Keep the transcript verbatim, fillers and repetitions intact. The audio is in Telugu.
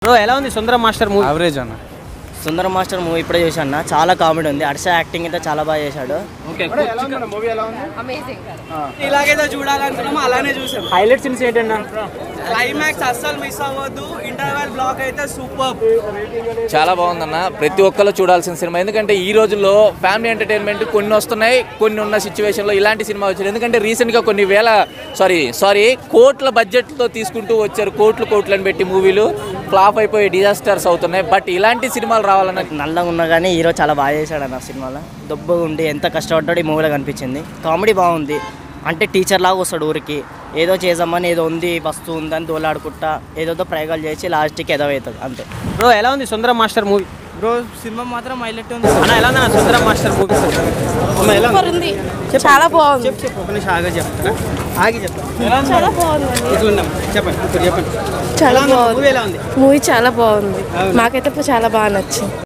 బ్రో ఎలా ఉంది సుందరం మాస్టర్ మూవీ? యావరేజ్ అన్న. సుందరం మాస్టర్ మూవీ ఇప్పుడే చూసాను, చాలా కామెడీ ఉంది. హర్ష యాక్టింగ్ అయితే చాలా బాగా చేశాడు. ఇలాగైతే చూడాలనుకున్నాము, అలానే చూసాం. హైలైట్ సీన్స్ ఏంటన్నా? క్లైమాక్స్ అస్సలు మిస్ అవ్వద్దు. ఇంటర్వెల్ బ్లాక్ అయితే సూపర్. చాలా బాగుందన్న, ప్రతి ఒక్కరు చూడాల్సిన సినిమా. ఎందుకంటే ఈ రోజుల్లో ఫ్యామిలీ ఎంటర్టైన్మెంట్ కొన్ని వస్తున్నాయి, కొన్ని ఉన్న సిచ్యువేషన్లో ఇలాంటి సినిమా వచ్చారు. ఎందుకంటే రీసెంట్గా కొన్ని వేల సారీ సారీ కోట్ల బడ్జెట్తో తీసుకుంటూ వచ్చారు, కోట్లు కోట్లను పెట్టి మూవీలు ఫ్లాప్ అయిపోయి డిజాస్టర్స్ అవుతున్నాయి. బట్ ఇలాంటి సినిమాలు రావాలన్న. నల్లగా ఉన్నా కానీ హీరో చాలా బాగా చేశాడు అన్న సినిమాలో. దొబ్బగా ఉండి ఎంత కష్టపడ్డాడు ఈ మూవీలో కనిపించింది. కామెడీ బాగుంది. అంటే టీచర్ లాగా వస్తాడు ఊరికి, ఏదో చేద్దామని, ఏదో ఉంది వస్తువు ఉందని దోలాడుకుంటా ఏదోదో ప్రయోగాలు చేసి లాస్ట్కి ఏదో అవుతుంది అంతే. బ్రో ఎలా ఉంది సుందరం మాస్టర్ మూవీ? బ్రో సినిమా మాత్రం హైలైట్ ఉంది. అన్న ఎలా ఉంది సుందరం మాస్టర్ మూవీ? ఉంది, చాలా బాగుంది. చెప్పు చెప్పు, ఒక నిమిషం ఆగా చెప్తారా? ఆగి చెప్తాను. చాలా బాగుంది. ఇట్లున్నాం చెప్పండి, ఇప్పుడు చెప్పండి. చాలా బాగుంది మూవీ ఎలా ఉంది? మూవీ చాలా బాగుంది. మాకైతే చాలా బాగా నచ్చింది.